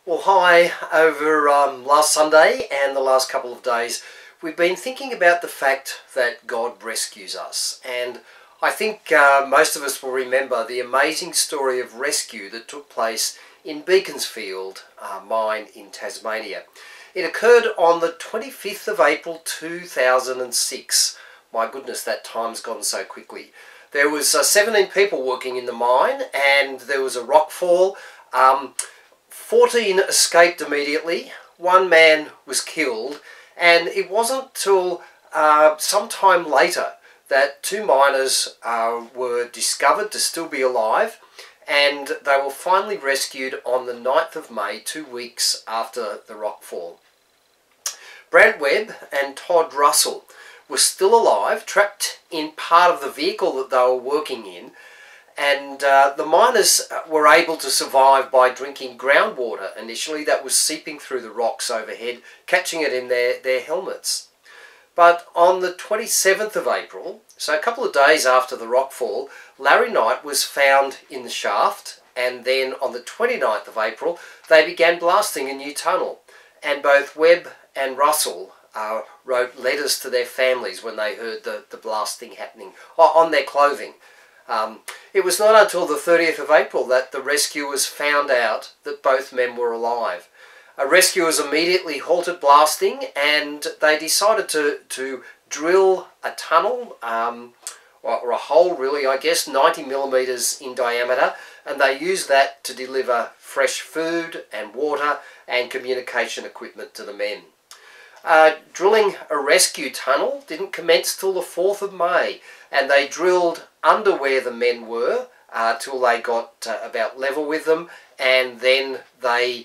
Well, hi. Over last Sunday and the last couple of days, we've been thinking about the fact that God rescues us. And I think most of us will remember the amazing story of rescue that took place in Beaconsfield mine in Tasmania. It occurred on the 25th of April 2006. My goodness, that time's gone so quickly. There was 17 people working in the mine, and there was a rockfall. 14 escaped immediately, one man was killed, and it wasn't till some time later that two miners were discovered to still be alive, and they were finally rescued on the 9th of May, 2 weeks after the rockfall. Brant Webb and Todd Russell were still alive, trapped in part of the vehicle that they were working in, and the miners were able to survive by drinking groundwater initially that was seeping through the rocks overhead, catching it in their helmets. But on the 27th of April, so a couple of days after the rockfall, Larry Knight was found in the shaft, and then on the 29th of April they began blasting a new tunnel, and both Webb and Russell wrote letters to their families when they heard the blasting happening on their clothing. It was not until the 30th of April that the rescuers found out that both men were alive. Rescuers immediately halted blasting, and they decided to drill a tunnel, or a hole really, I guess, 90 millimetres in diameter, and they used that to deliver fresh food and water and communication equipment to the men. Drilling a rescue tunnel didn't commence till the 4th of May, and they drilled under where the men were till they got about level with them, and then they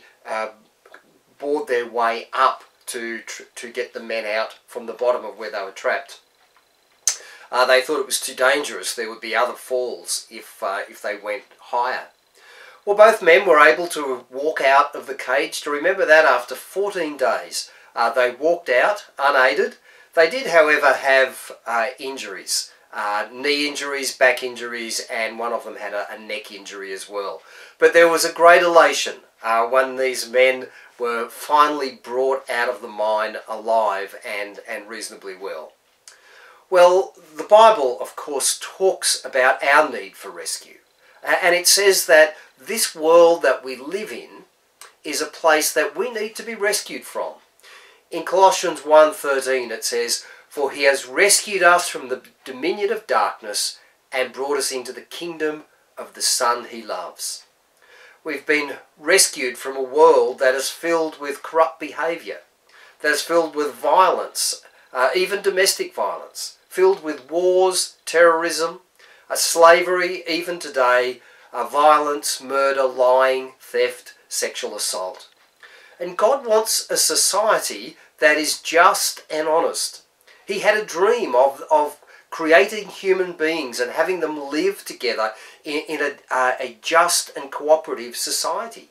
bored their way up to get the men out from the bottom of where they were trapped. They thought it was too dangerous. There would be other falls if they went higher. Well, both men were able to walk out of the cage. To remember that after 14 days. They walked out unaided. They did, however, have injuries. Knee injuries, back injuries, and one of them had a neck injury as well. But there was a great elation when these men were finally brought out of the mine alive and reasonably well. Well, the Bible, of course, talks about our need for rescue. And it says that this world that we live in is a place that we need to be rescued from. In Colossians 1:13 it says, "For he has rescued us from the dominion of darkness and brought us into the kingdom of the Son he loves." We've been rescued from a world that is filled with corrupt behaviour, that is filled with violence, even domestic violence, filled with wars, terrorism, slavery, even today, violence, murder, lying, theft, sexual assault. And God wants a society that is just and honest. He had a dream of creating human beings and having them live together in a just and cooperative society.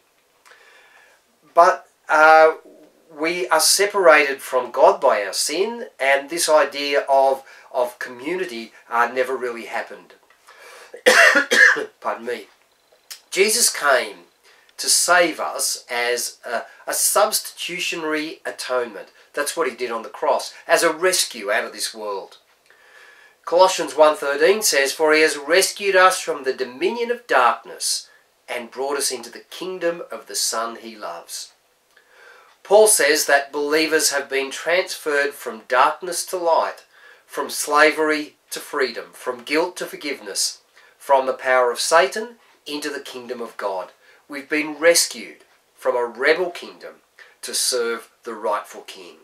But we are separated from God by our sin, and this idea of community never really happened. Pardon me. Jesus came to save us as a substitutionary atonement. That's what he did on the cross, as a rescue out of this world. Colossians 1:13 says, "For he has rescued us from the dominion of darkness and brought us into the kingdom of the Son he loves." Paul says that believers have been transferred from darkness to light, from slavery to freedom, from guilt to forgiveness, from the power of Satan into the kingdom of God. We've been rescued from a rebel kingdom to serve the rightful king.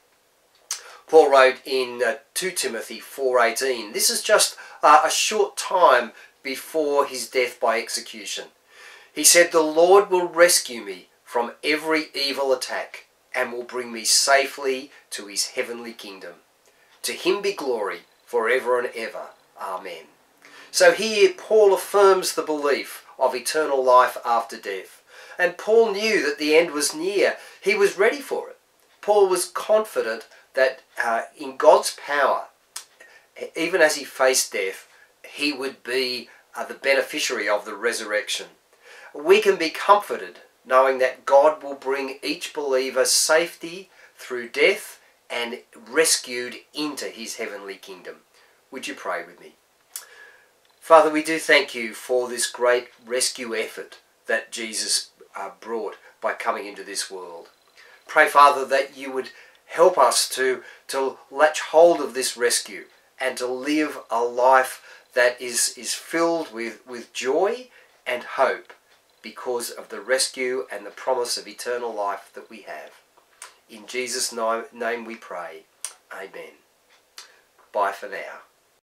Paul wrote in 2 Timothy 4:18, this is just a short time before his death by execution. He said, "The Lord will rescue me from every evil attack and will bring me safely to his heavenly kingdom. To him be glory forever and ever. Amen." So here Paul affirms the belief of eternal life after death. And Paul knew that the end was near. He was ready for it. Paul was confident that in God's power, even as he faced death, he would be the beneficiary of the resurrection. We can be comforted knowing that God will bring each believer safety through death and rescued into his heavenly kingdom. Would you pray with me? Father, we do thank you for this great rescue effort that Jesus brought by coming into this world. Pray, Father, that you would help us to latch hold of this rescue and to live a life that is filled with joy and hope because of the rescue and the promise of eternal life that we have. In Jesus' name we pray. Amen. Bye for now.